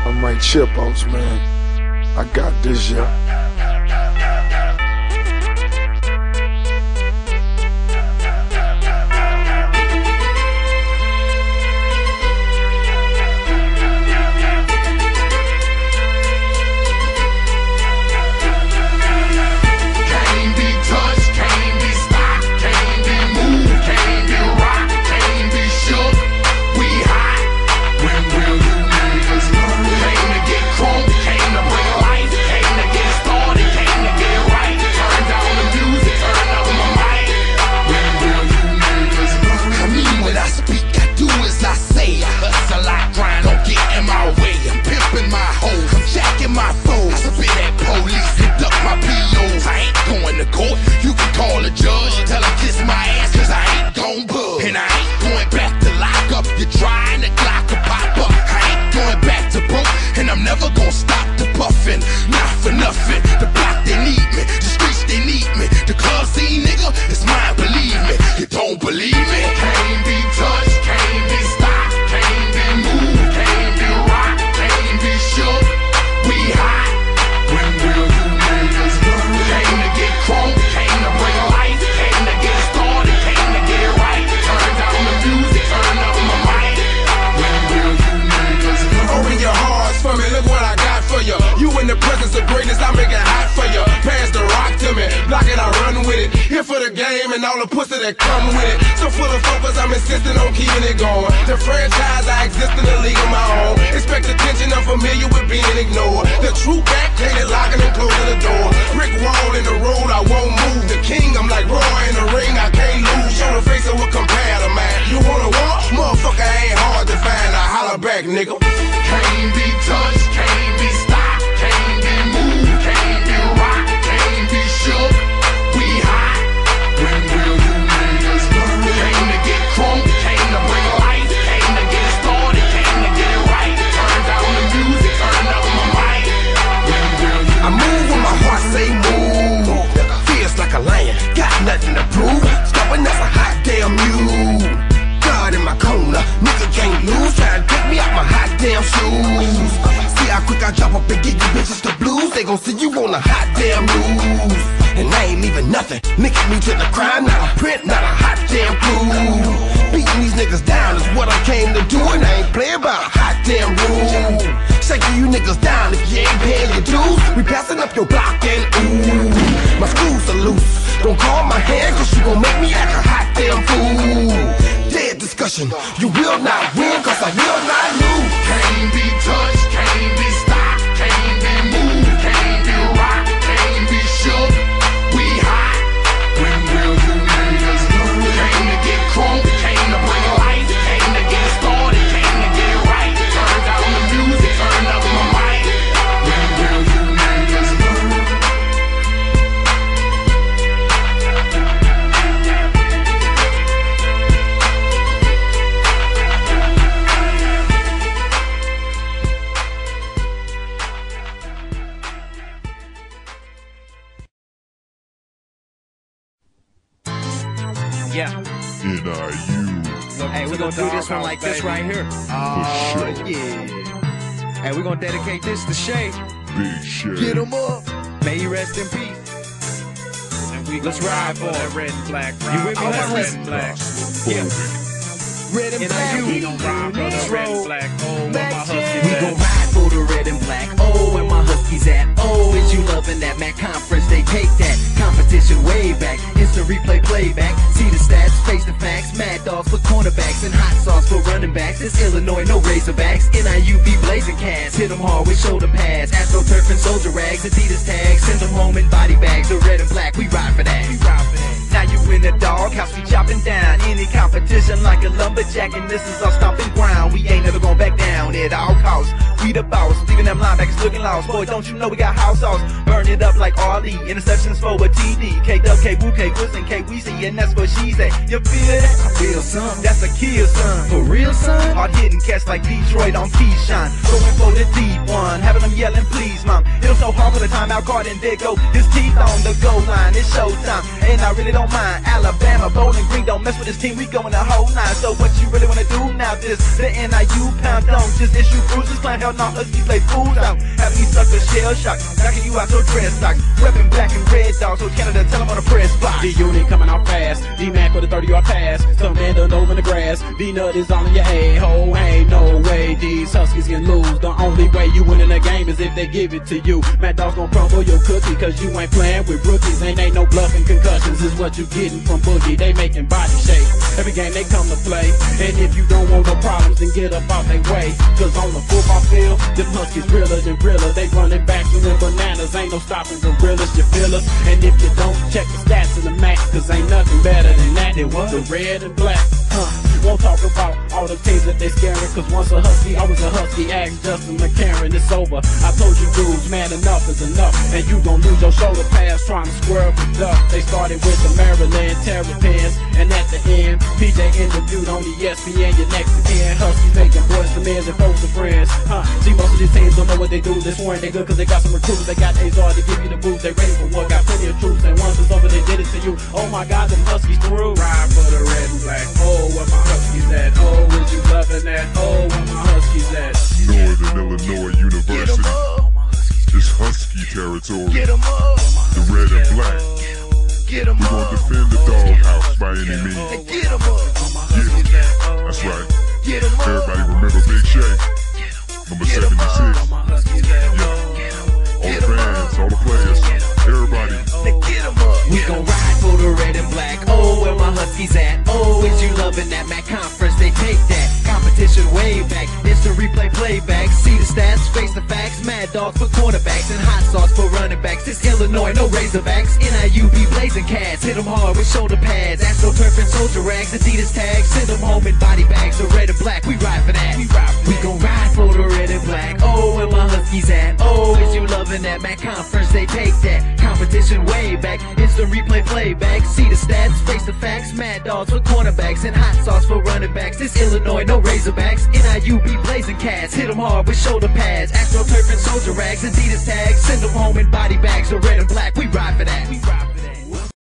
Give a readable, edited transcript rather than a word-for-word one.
I'm right chipos, man. I got this, yeah. And all the pussy that come with it. So full of focus, I'm insisting on keeping it going. The franchise, I exist in a league of my own. Expect attention, I'm familiar with being ignored. The true back, painted, locking and closing the door. Brick wall in the road, I won't move. The king, I'm like Roy in the ring, I can't lose. Show the face of what compare to man. You wanna walk? Motherfucker ain't hard to find. I holler back, nigga. Can't be touched, can't be stopped, can't be moved, can't be rocked, can't be shook. We hot. When will you niggas learn? Came to get crunk, came to bring life, came to get started, came to get it right. Turn down the music, turn up my mic. When will you I move when my heart say move. Feels like a lion, got nothing to prove. Stopping that's a hot damn mule. God in my corner, nigga can't lose. Trying to take me out my hot damn shoes. See how quick I drop up and give you bitches the blues. They gon' see you on a hot damn news. And I ain't leaving nothing. Linking me to the crime, not a print, not a hot damn clue. Beating these niggas down is what I came to do, and I ain't playing by a hot damn rule. Shaking you niggas down if you ain't paying your dues. We passing up your block and ooh, my screws are loose. Don't call my hand, cause you gon' make me act a hot damn fool. Dead discussion, you will not win, cause I will not lose. Can't be touched, can't be stopped, can't be moved, can't be rocked, can't be shook. We hot. When will you niggas learn? Came to get crunk, came to bring life, came to get started, came to get it right. Turn down the music, turn up my mic. When will you niggas learn? Yeah. NIU. Hey, we're gonna do this one like this right here. Oh, yeah. Hey, we're gonna dedicate this to Shay. Big Shay. Get him up. May he rest in peace. And let's ride for that red and black. You with me? Red and black. Yeah. Red and black. We gon' ride for the red and black. Oh, where my Huskies we gon' ride for the red and black. Oh, where my Huskies at? Oh, is you loving that Mac conference? They take that competition way back. Instant replay playback. See the stats, face the facts. Mad dogs for cornerbacks and hot sauce for running backs. It's Illinois, no Razorbacks. NIU be blazing cats. Hit them hard with shoulder pads. AstroTurf and soldier rags. Adidas tags. Send them home in body bags. The red and black, we ride for that. Now you in the doghouse, we chopping down any competition like a lumberjack, and this is our stomping ground. We ain't never gonna back down at all costs. We the boss, leaving them linebackers looking lost. Boy, don't you know we got house sauce? Burn it up like R.E. Interceptions for a TD. K-Dub, K-Woo, K-Woods, and K-Weezy, and that's what she's at. You feel that? I feel son. That's a kill, son. For real, son? Hard hitting cats like Detroit on Keyshawn. Going for the deep one, having them yelling, please, mom. Hit them so hard for the timeout card, and there go his teeth on the goal line. It's showtime, and I really don't mind. Alabama, Bowling Green, don't mess with this team. We going the whole nine. So what you really wanna do now? This the NIU pound, don't just issue bruises, clown hell no. all Huskies lay fools out. Having these suckers shell shocked, knocking you out your dress socks. Reppin' black and red dogs, so Canada tell them on the press box. The unit coming out fast, D-Mac with a 30-yard pass. Some man done over the grass, D-Nut is all in your a-hole. Ain't no way these Huskies can lose. The only way you win in the game is if they give it to you. Mad Dogs gon' crumble your cookie, cause you ain't playing with rookies. Ain't no bluffing, concussions is what you getting from Boogie. They making body shake every game they come to play. And if you don't want no problems, then get up out they way. Cause on the football field, them Huskies realer than realer. They running backs and bananas, ain't no stopping gorillas, you feel us. And if you don't, check the stats in the Mac, cause ain't nothing better than that. It was the red and black, Won't talk about all the things that they scaring, cause once a Husky, I was a Husky. Ask Justin McCarran, it's over. I told you dudes, man, enough is enough. And you gon' lose your shoulder pads trying to square up the duck. They started with the Maryland Terrapins, and at the end, PJ interviewed on the ESPN, your next to kin. Huskies making boys to men and folks to friends. See, most of these teams don't know what they do. They swearing they good cause they got some recruits. They got Azar to give you the boost. They ready for war, got plenty of troops. And once it's over, they did it to you. Oh my God, them Huskies through. Ride for the red and black. Oh, where my Huskies at? Oh, is you loving that? Oh, where my Huskies at? Northern Illinois University. It's Husky territory. The red and black. We're gonna defend the doghouse by any means. Yeah, that's right. Everybody remember Big Shay, number 76. Yeah. All the fans, all the players, everybody. We gon' ride for the red and black. Oh, where my Huskies at? Oh, is you loving that Mac conference? They take that competition way back. Instant replay playback. See the stats, face the facts. Mad Dogs for cornerbacks and hot sauce for running backs. This Illinois, no Razorbacks. NIU be blazing cats. Hit them hard with shoulder pads. AstroTurf and soldier rags. Adidas tags. Send them home in body bags. The red and black, we ride for that. We gon' ride for the red and black. Oh, where my Huskies at? Oh, is you loving that Mac conference? They take that competition way back. Instant replay playback. See the stats, face the facts. Mad Dogs for cornerbacks and hot sauce for running backs. This Illinois, no Razorbacks. NIU be blazing cats. Hit them hard with shoulder pads. AstroTurf and soldier rags. Adidas tags. Send them home in body bags. The red and black.